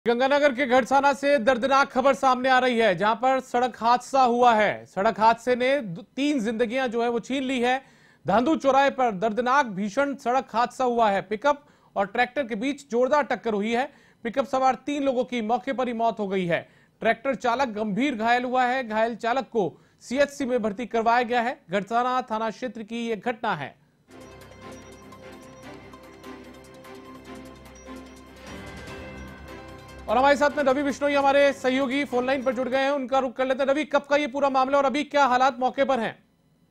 गंगानगर के घड़साना से दर्दनाक खबर सामने आ रही है, जहां पर सड़क हादसा हुआ है। सड़क हादसे ने 3 जिंदगियां जो है वो छीन ली है। धांधु चौराहे पर दर्दनाक भीषण सड़क हादसा हुआ है। पिकअप और ट्रैक्टर के बीच जोरदार टक्कर हुई है। पिकअप सवार 3 लोगों की मौके पर ही मौत हो गई है। ट्रैक्टर चालक गंभीर घायल हुआ है। घायल चालक को सीएचसी में भर्ती करवाया गया है। घड़साना थाना क्षेत्र की यह घटना है। और हमारे साथ में रवि बिश्नोई हमारे सहयोगी फोन लाइन पर जुड़ गए हैं, उनका रुख कर लेते हैं। रवि, कब का ये पूरा मामला और अभी क्या हालात मौके पर हैं?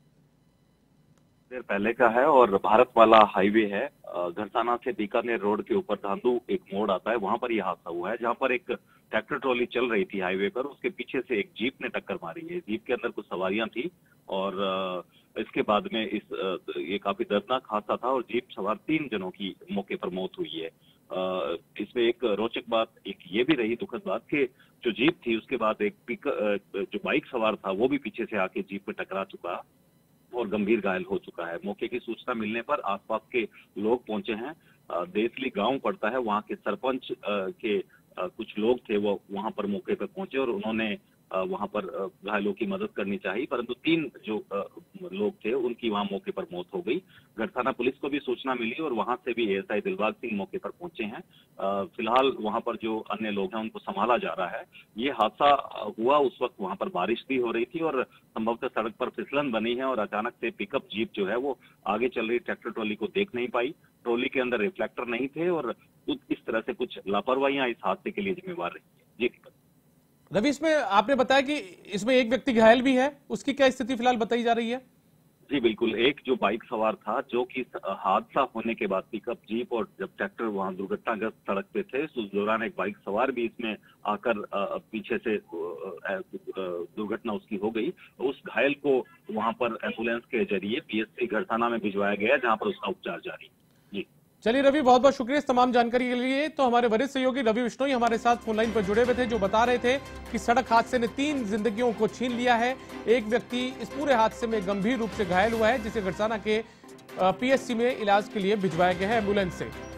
देर पहले का है और भारत वाला हाईवे है। घड़साना से बीकानेर रोड के ऊपर धांधु एक मोड़ आता है, वहां पर यह हादसा हुआ है, जहां पर एक ट्रैक्टर ट्रॉली चल रही थी हाईवे पर। उसके पीछे से एक जीप ने टक्कर मारी है। जीप के अंदर कुछ सवारियां थी और इसके बाद में ये काफी दर्दनाक हादसा था और जीप सवार 3 जनों की मौके पर मौत हुई है। इसमें एक रोचक बात एक ये भी रही, दुखद बात, कि जो जीप थी उसके बाद जो बाइक सवार था वो भी पीछे से आके जीप में टकरा चुका और गंभीर घायल हो चुका है। मौके की सूचना मिलने पर आसपास के लोग पहुंचे हैं। देसली गांव पड़ता है, वहां के सरपंच के कुछ लोग थे, वो वहां पर मौके पर पहुंचे और उन्होंने वहां पर घायलों की मदद करनी चाहिए, परंतु 3 जो लोग थे उनकी वहां मौके पर मौत हो गई। घड़साना पुलिस को भी सूचना मिली और वहां से भी एएसआई दिलबाग सिंह मौके पर पहुंचे हैं। फिलहाल वहां पर जो अन्य लोग हैं उनको संभाला जा रहा है। ये हादसा हुआ उस वक्त वहां पर बारिश भी हो रही थी और संभवतः सड़क पर फिसलन बनी है और अचानक से पिकअप जीप जो है वो आगे चल रही ट्रैक्टर ट्रॉली को देख नहीं पाई। ट्रॉली के अंदर रिफ्लेक्टर नहीं थे और इस तरह से कुछ लापरवाहियां इस हादसे के लिए जिम्मेवार रही है। जी रवि, इसमें आपने बताया कि इसमें एक व्यक्ति घायल भी है, उसकी क्या स्थिति फिलहाल बताई जा रही है? जी बिल्कुल, एक जो बाइक सवार था, जो कि हादसा होने के बाद पिकअप जीप और जब ट्रैक्टर वहां दुर्घटनाग्रस्त सड़क पे थे, उस दौरान एक बाइक सवार भी इसमें आकर पीछे से दुर्घटना उसकी हो गई। उस घायल को वहां पर एम्बुलेंस के जरिए पीएचसी घड़साना में भिजवाया गया, जहां पर उसका उपचार जारी है। जी चलिए रवि, बहुत बहुत शुक्रिया इस तमाम जानकारी के लिए। तो हमारे वरिष्ठ सहयोगी रवि बिश्नोई हमारे साथ फोन लाइन पर जुड़े हुए थे, जो बता रहे थे कि सड़क हादसे ने 3 जिंदगियों को छीन लिया है। एक व्यक्ति इस पूरे हादसे में गंभीर रूप से घायल हुआ है, जिसे घड़साना के पीएचसी में इलाज के लिए भिजवाया गया है एम्बुलेंस से।